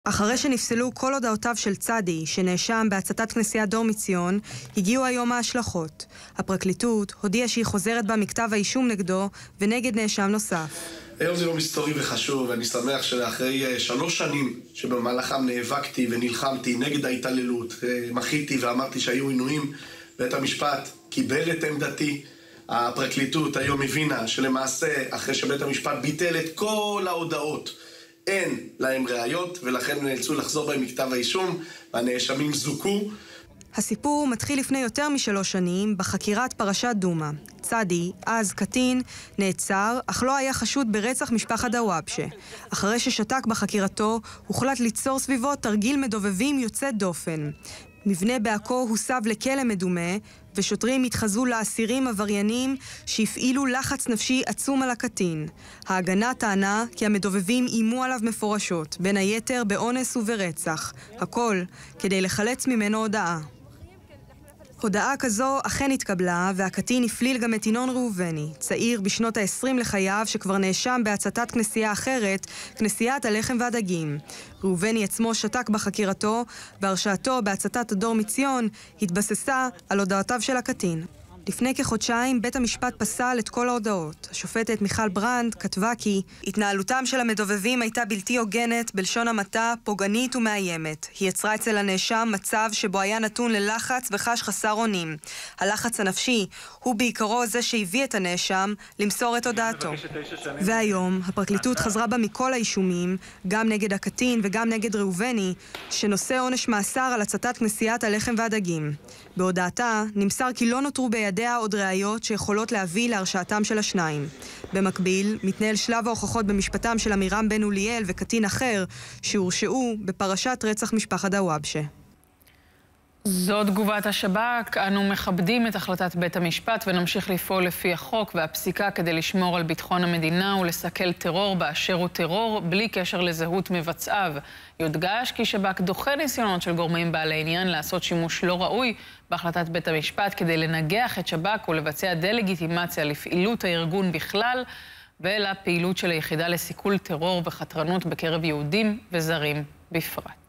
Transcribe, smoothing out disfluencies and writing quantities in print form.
אחרי שנפסלו כל הודעותיו של צדי, שנאשם בהצתת כנסיית דור מציון, הגיעו היום ההשלכות. הפרקליטות הודיעה שהיא חוזרת בה מכתב האישום נגדו ונגד נאשם נוסף. היום זה יום היסטורי וחשוב, ואני שמח שאחרי 3 שנים שבמהלכם נאבקתי ונלחמתי נגד ההתעללות, מחיתי ואמרתי שהיו עינויים, בית המשפט קיבל את עמדתי. הפרקליטות היום הבינה שלמעשה אחרי שבית המשפט ביטל את כל ההודעות אין להם ראיות, ולכן נאלצו לחזור בהם מכתב האישום, והנאשמים זוכו. הסיפור מתחיל לפני יותר מ3 שנים בחקירת פרשת דומא. צדי, אז קטין, נעצר, אך לא היה חשוד ברצח משפחת דוואבשה. אחרי ששתק בחקירתו, הוחלט ליצור סביבו תרגיל מדובבים יוצא דופן. מבנה בעכו הוסב לכלא מדומה, ושוטרים התחזו לאסירים עבריינים שהפעילו לחץ נפשי עצום על הקטין. ההגנה טענה כי המדובבים אימו עליו מפורשות, בין היתר באונס וברצח. הכל כדי לחלץ ממנו הודעה. הודעה כזו אכן התקבלה, והקטין הפליל גם את ינון ראובני, צעיר בשנות ה-20 לחייו שכבר נאשם בהצתת כנסייה אחרת, כנסיית הלחם והדגים. ראובני עצמו שתק בחקירתו, והרשעתו בהצתת הדור מציון התבססה על הודעותיו של הקטין. לפני כחודשיים בית המשפט פסל את כל ההודעות. השופטת מיכל ברנד כתבה כי התנהלותם של המדובבים הייתה בלתי הוגנת, בלשון המעטה, פוגענית ומאיימת. היא יצרה אצל הנאשם מצב שבו היה נתון ללחץ וחש חסר אונים. הלחץ הנפשי הוא בעיקרו זה שהביא את הנאשם למסור את הודעתו. והיום הפרקליטות חזרה בה מכל האישומים, גם נגד הקטין וגם נגד ראובני, שנושא עונש מאסר על הצתת כנסיית הלחם והדגים. בהודעתה נמסר כי לא נותרו בידיה עוד ראיות שיכולות להביא להרשעתם של השניים. במקביל, מתנהל שלב ההוכחות במשפטם של אמירם בן אוליאל וקטין אחר שהורשעו בפרשת רצח משפחת דוואבשה. זו תגובת השב"כ. אנו מכבדים את החלטת בית המשפט ונמשיך לפעול לפי החוק והפסיקה כדי לשמור על ביטחון המדינה ולסכל טרור באשר הוא טרור בלי קשר לזהות מבצעיו. יודגש כי שב"כ דוחה ניסיונות של גורמים בעלי עניין לעשות שימוש לא ראוי בהחלטת בית המשפט כדי לנגח את שב"כ ולבצע דלגיטימציה לפעילות הארגון בכלל ולפעילות של היחידה לסיכול טרור וחתרנות בקרב יהודים וזרים בפרט.